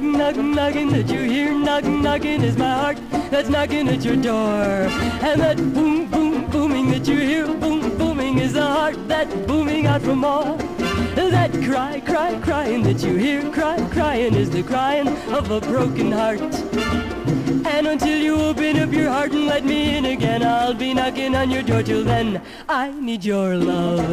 knocking that you hear knocking is my heart that's knocking at your door. And that boom, boom, booming that you hear booming is the heart that's booming out from all. That crying that you hear crying is the crying of a broken heart. And until you open up your heart and let me in again, I'll be knocking on your door. Till then, I need your love.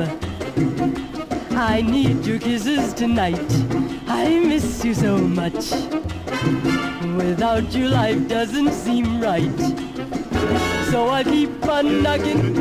I need your kisses tonight. I miss you so much. Without you, life doesn't seem right. So I keep on knocking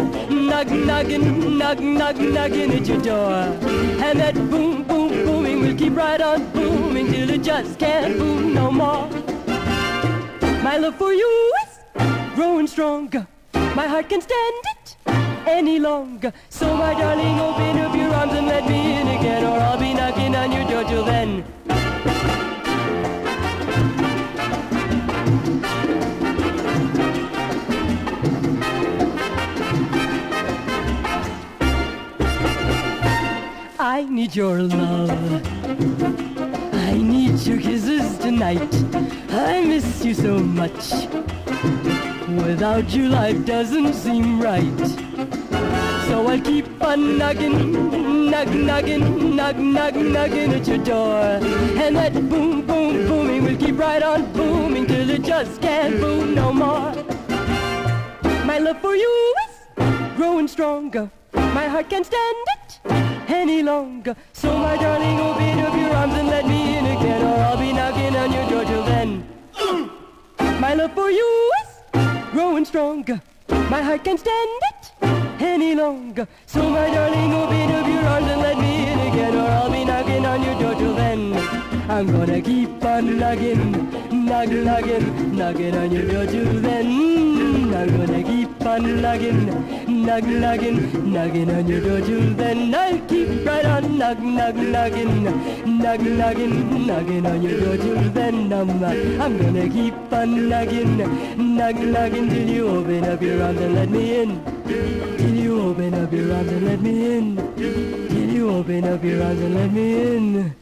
at your door. And that boom, boom, booming will keep right on booming till it just can't boom no more. My love for you is growing stronger. My heart can stand it any longer. So my darling, open up your arms and let me in again, or I'll be knocking on your door. Till then, I need your love. I need your kisses tonight. I miss you so much. Without you, life doesn't seem right. So I keep on knocking at your door. And that boom, boom, booming will keep right on booming till it just can't boom no more. My love for you is growing stronger. My heart can't stand it any longer. So my darling, open up your arms and let me in again, or I'll be knocking on your door. Till then, my love for you is growing stronger. My heart can't stand it any longer. So my darling, open up your arms and let me in again, or I'll be knocking on your door. Till then, I'm gonna keep on knocking on your door. Till then, I'm gonna keep on knocking on your door. Till then, I'll keep right on knocking on your door. Till then, I'm gonna keep on knocking till you open up your arms and let me in. Till you open up your arms and let me in. Till you open up your arms and let me in.